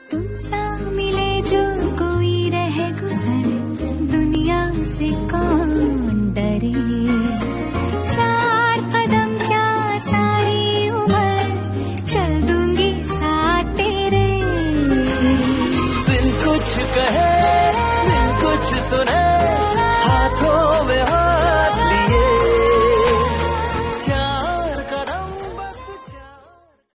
तुमसा मिले जो कोई रहे गुजर दुनिया से कौन